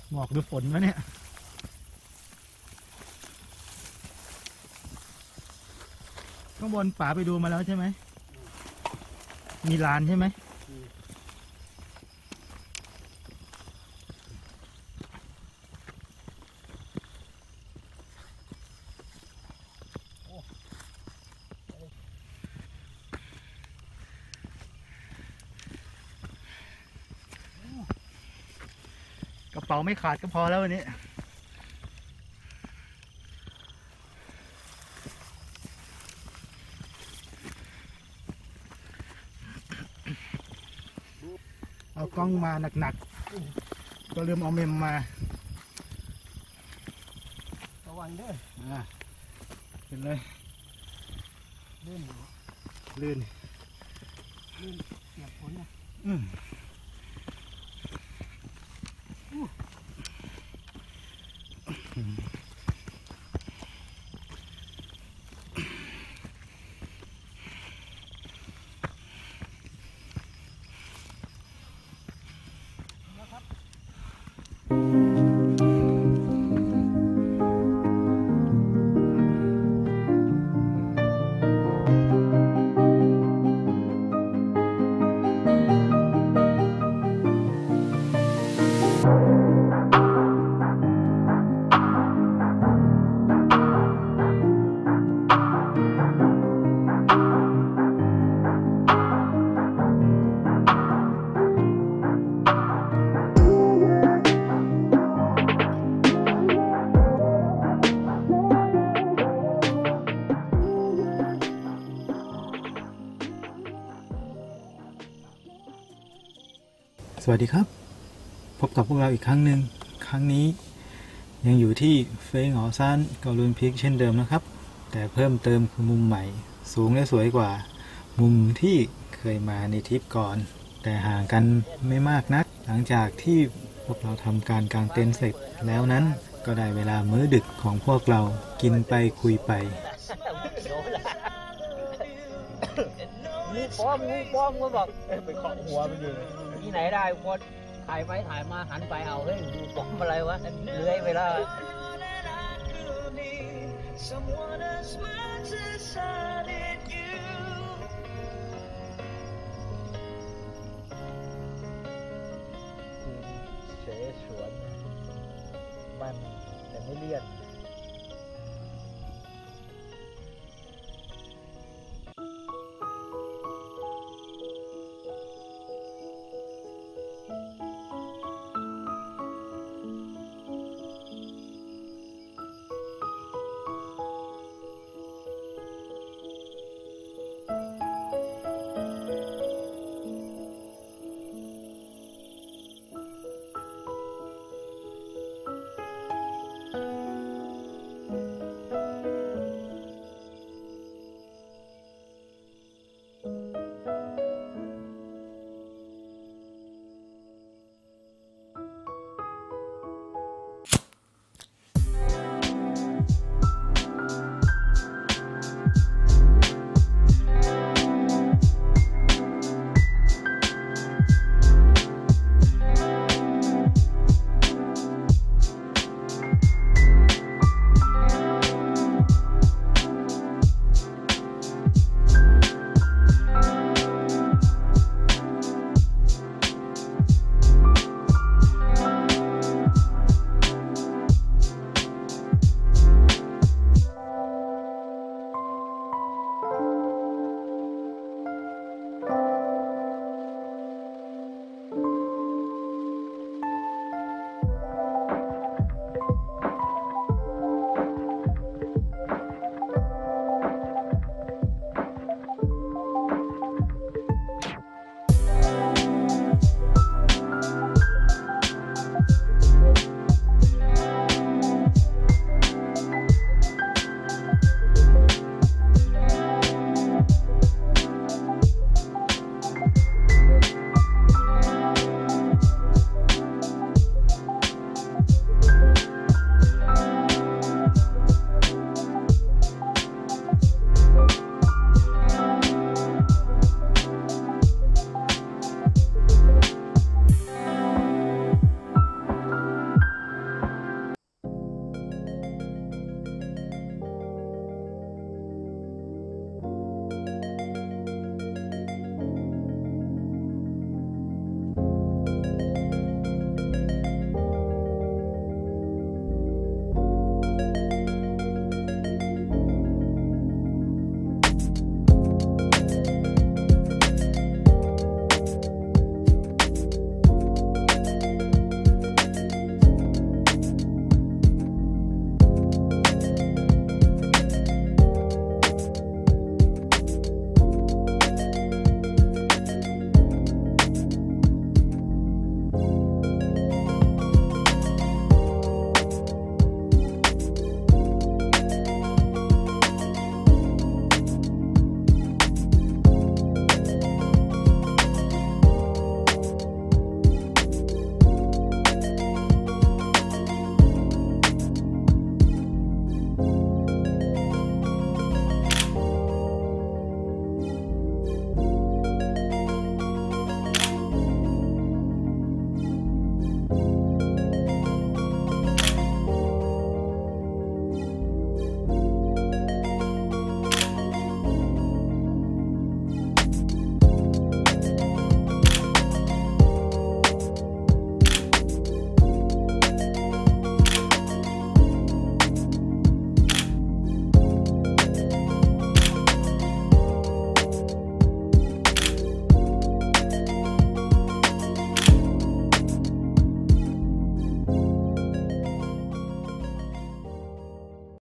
หมอกหรือฝนวะเนี่ยข้างบนป่าไปดูมาแล้วใช่ไหมมีลานใช่ไหมกระเป๋าไม่ขาดก็พอแล้ววันนี้เอากล้องมาหนักๆก็ลืมเอาเมมมาระวังด้วยเป็นเลยลื่นเสียบฝนนะสวัสดีครับพบกับพวกเราอีกครั้งหนึ่งครั้งนี้ยังอยู่ที่เฟยหงอซานเกาลูนพีคเช่นเดิมนะครับแต่เพิ่มเติมคือมุมใหม่สูงและสวยกว่ามุมที่เคยมาในทริปก่อนแต่ห่างกันไม่มากนักหลังจากที่พวกเราทำการกางเต็นท์เสร็จแล้วนั้นก็ได้เวลามื้อดึกของพวกเรากินไปคุยไปงูป้อมก็บอกไปเคาะหัวมันอยู่ที่ไหนได้พอถ่ายไปถ่ายมาหันไปเอาเฮ้ยงูป้อมอะไรวะเลื้อยไปแล้ว